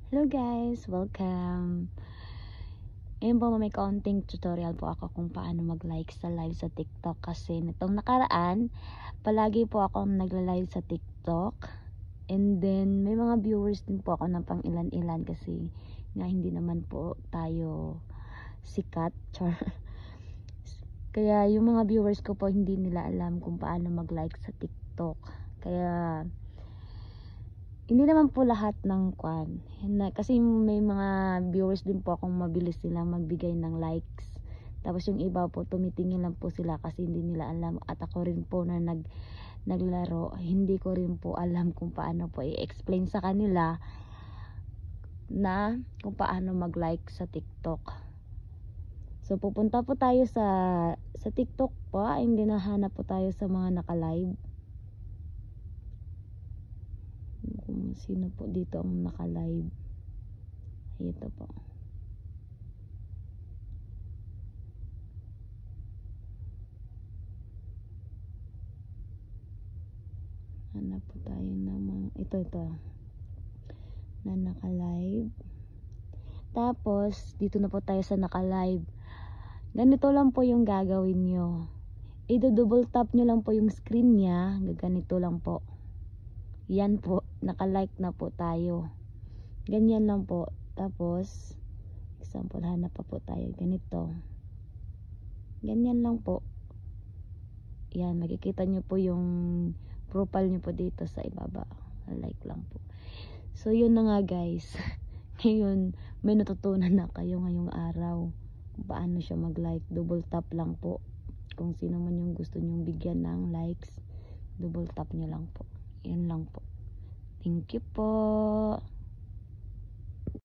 Hello guys, welcome. Ngayon po may kaunting tutorial po ako kung paano mag-like sa live sa TikTok kasi nitong nakaraan, palagi po akong nagla-live sa TikTok. And then may mga viewers din po ako ng pang ilan-ilan kasi nga hindi naman po tayo sikat. Char. Kaya yung mga viewers ko po hindi nila alam kung paano mag-like sa TikTok. Kaya hindi naman po lahat ng kwan. Kasi may mga viewers din po akong mabilis silang magbigay ng likes. Tapos yung iba po tumitingin lang po sila kasi hindi nila alam. At ako rin po na naglaro, hindi ko rin po alam kung paano po i-explain sa kanila na kung paano mag-like sa TikTok. So pupunta po tayo sa TikTok po. Hindi nahanap po tayo sa mga naka-live. Kung sino po dito ang naka-live. Ito po. Hanap po tayo ng mga ito na naka-live. Tapos dito na po tayo sa naka-live. Ganito lang po yung gagawin nyo. I-double tap nyo lang po yung screen nya. Ganito lang po. Yan po, naka-like na po tayo. Ganyan lang po. Tapos example, hanap pa po tayo ganito. Ganyan lang po. Yan, makikita nyo po yung profile nyo po dito sa ibaba. Like lang po. So yun na nga guys. Ngayon may natutunan na kayo ngayong araw kung paano siya mag-like. Double tap lang po. Kung sino man yung gusto nyong bigyan ng likes, double tap nyo lang po. Yan lang po. Thank you po.